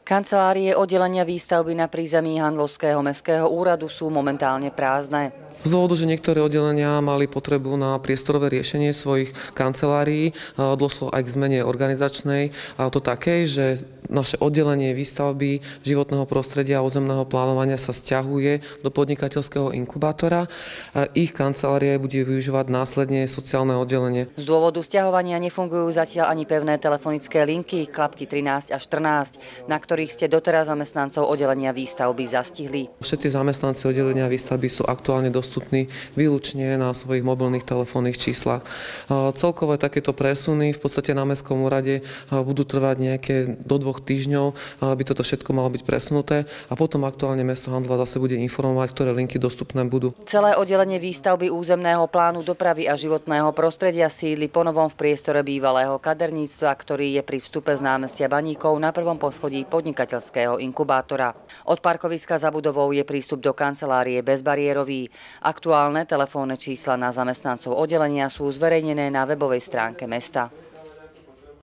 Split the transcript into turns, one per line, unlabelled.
Kancelárie oddelenia výstavby na prízemí Handlovského mestského úradu sú momentálne prázdne.
Z dôvodu, že niektoré oddelenia mali potrebu na priestorové riešenie svojich kancelárií, došlo aj k zmene organizačnej, a to také, že naše oddelenie výstavby životného prostredia a územného plánovania sa sťahuje do podnikateľského inkubátora. Ich kancelárie bude využívať následne sociálne oddelenie.
Z dôvodu sťahovania nefungujú zatiaľ ani pevné telefonické linky klapky 13 a 14, na ktorých ste doteraz zamestnancov oddelenia výstavby zastihli.
Všetci zamestnanci oddelenia výstavby sú aktuálne dostupní výlučne na svojich mobilných telefónnych číslach. Celkové takéto presuny v podstate na mestskom úrade budú trvať nejaké do 2 týždňov, aby toto všetko malo byť presunuté a potom aktuálne mesto Handla zase bude informovať, ktoré linky dostupné budú.
Celé oddelenie výstavby územného plánu dopravy a životného prostredia sídli ponovom v priestore bývalého kaderníctva, ktorý je pri vstupe z námestia Baníkov na prvom poschodí podnikateľského inkubátora. Od parkoviska za budovou je prístup do kancelárie bezbariérový. Aktuálne telefónne čísla na zamestnancov oddelenia sú zverejnené na webovej stránke mesta.